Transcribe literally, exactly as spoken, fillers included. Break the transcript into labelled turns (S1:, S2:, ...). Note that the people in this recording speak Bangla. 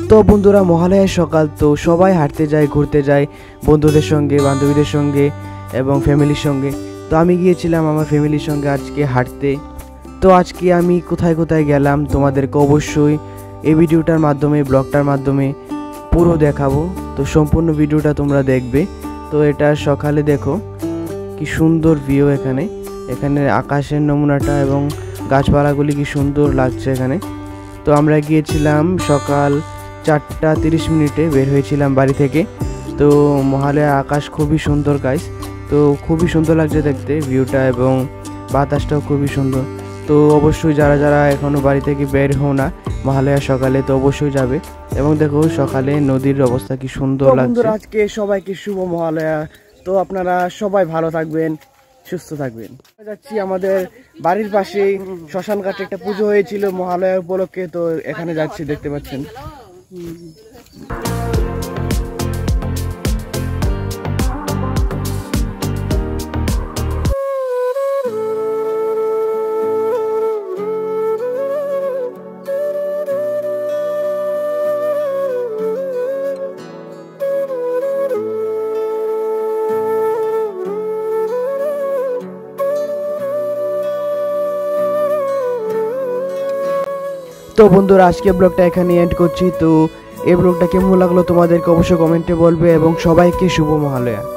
S1: তো বন্ধুরা, মহালয়ার সকাল, তো সবাই হাঁটতে যায়, ঘুরতে যায় বন্ধুদের সঙ্গে, বান্ধবীদের সঙ্গে এবং ফ্যামিলির সঙ্গে। তো আমি গিয়েছিলাম আমার ফ্যামিলির সঙ্গে আজকে হাঁটতে। তো আজকে আমি কোথায় কোথায় গেলাম তোমাদেরকে অবশ্যই এই ভিডিওটার মাধ্যমে, ব্লগটার মাধ্যমে পুরো দেখাবো। তো সম্পূর্ণ ভিডিওটা তোমরা দেখবে। তো এটা সকালে দেখো কি সুন্দর ভিউ, এখানে এখানে আকাশের নমুনাটা এবং গাছপালাগুলি কি সুন্দর লাগছে এখানে। তো আমরা গিয়েছিলাম সকাল চারটা তিরিশ মিনিটে বের হয়েছিলাম বাড়ি থেকে। তো মহালয়া আকাশ খুবই সুন্দর গাইস, তো খুবই সুন্দর লাগছে দেখতে ভিউটা এবং বাতাসটাও খুবই সুন্দর। তো অবশ্যই যারা যারা এখনও বাড়ি থেকে বের হও না মহালয়া সকালে, তো অবশ্যই যাবে। এবং দেখো সকালে নদীর অবস্থা কি সুন্দর লাগছে। আজকে সবাইকে শুভ মহালয়া। তো আপনারা সবাই ভালো থাকবেন, সুস্থ থাকবেন। যাচ্ছি আমাদের বাড়ির পাশে শ্মশান ঘাটে একটা পুজো হয়েছিল মহালয়া উপলক্ষে, তো এখানে যাচ্ছি, দেখতে পাচ্ছেন। তো বন্ধুরা, আজকে ব্লগটা এখানে এন্ড করছি। তো এই ব্লগটা কেমন লাগলো তোমাদেরকে অবশ্যই কমেন্টে বলবে এবং সবাইকে শুভ মহালয়া।